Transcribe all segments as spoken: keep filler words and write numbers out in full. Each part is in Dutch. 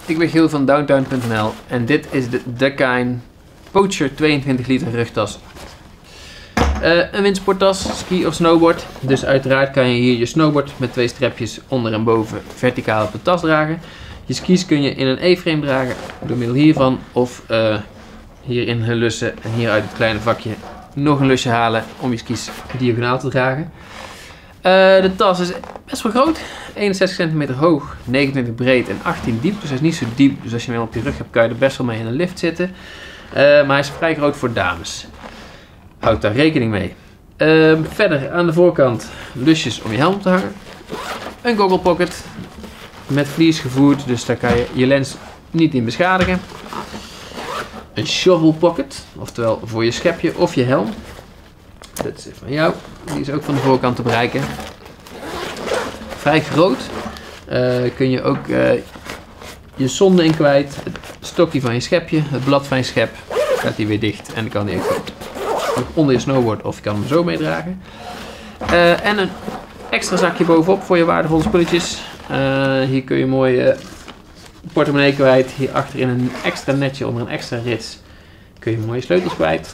ik ben Giel van downtown punt n l en dit is de Dakine Poacher tweeëntwintig liter rugtas. Uh, een windsporttas, ski of snowboard. Dus uiteraard kan je hier je snowboard met twee strepjes onder en boven verticaal op de tas dragen. Je skis kun je in een E-frame dragen door middel hiervan of uh, hier in een lussen en hier uit het kleine vakje nog een lusje halen om je skis diagonaal te dragen. Uh, de tas is best wel groot, eenenzestig centimeter hoog, negenentwintig breed en achttien diep. Dus hij is niet zo diep, dus als je hem op je rug hebt kan je er best wel mee in een lift zitten. Uh, maar hij is vrij groot voor dames. Houd daar rekening mee. Uh, verder aan de voorkant lusjes om je helm te hangen. Een goggle pocket met vlies gevoerd, dus daar kan je je lens niet in beschadigen. Een shovel pocket, oftewel voor je schepje of je helm. Dat is van jou, die is ook van de voorkant te bereiken. Vrij groot. Uh, kun je ook uh, je zonde in kwijt, het stokje van je schepje, het blad van je schep, gaat die weer dicht en dan kan die ook onder je snowboard of je kan hem zo meedragen. Uh, en een extra zakje bovenop voor je waardevolle spulletjes. Uh, hier kun je mooi uh, portemonnee kwijt. Hier achterin een extra netje onder een extra rits kun je mooie sleutels kwijt.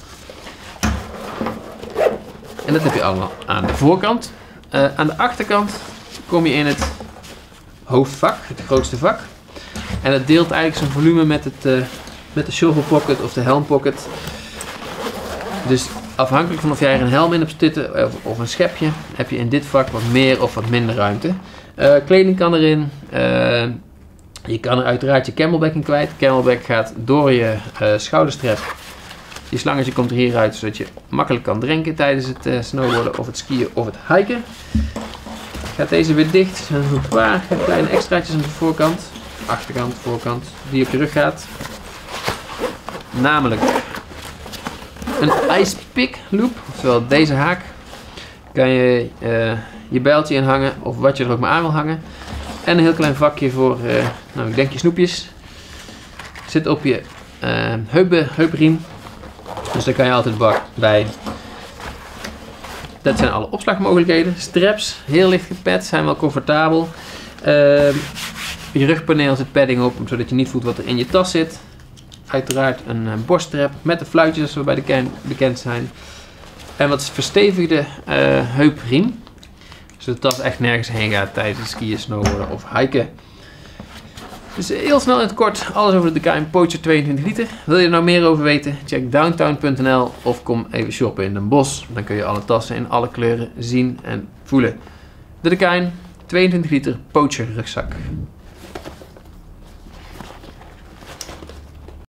En dat heb je allemaal aan de voorkant. Uh, aan de achterkant kom je in het hoofdvak, het grootste vak. En dat deelt eigenlijk zijn volume met, het, uh, met de shovel pocket of de helm pocket. Dus afhankelijk van of jij er een helm in hebt zitten of, of een schepje, heb je in dit vak wat meer of wat minder ruimte. Uh, kleding kan erin. Uh, je kan er uiteraard je camelback in kwijt. Camelback gaat door je uh, schouderstrap. Je slangetje komt er hieruit, zodat je makkelijk kan drinken tijdens het uh, snowboarden of het skiën of het hiken. Gaat deze weer dicht. Er zijn een paar kleine extraatjes aan de voorkant, achterkant, voorkant, die op je rug gaat. Namelijk een ice pick loop, oftewel deze haak. Kan je uh, je bijltje in hangen of wat je er ook maar aan wil hangen. En een heel klein vakje voor, uh, nou ik denk je snoepjes. Zit op je uh, heup, heupriem. Dus daar kan je altijd bij. Dat zijn alle opslagmogelijkheden. Straps, heel licht gepad, zijn wel comfortabel. Uh, je rugpaneel zit padding op, zodat je niet voelt wat er in je tas zit. Uiteraard een uh, borststrap met de fluitjes zoals we bij de bekend zijn. En wat verstevigde uh, heupriem. Zodat de tas echt nergens heen gaat tijdens het skiën, snowboarden of hiken. Dus heel snel in het kort alles over de Dakine Poacher tweeëntwintig liter. Wil je er nou meer over weten? Check downtown punt n l of kom even shoppen in Den Bosch. Dan kun je alle tassen in alle kleuren zien en voelen. De Dakine tweeëntwintig liter Poacher rugzak.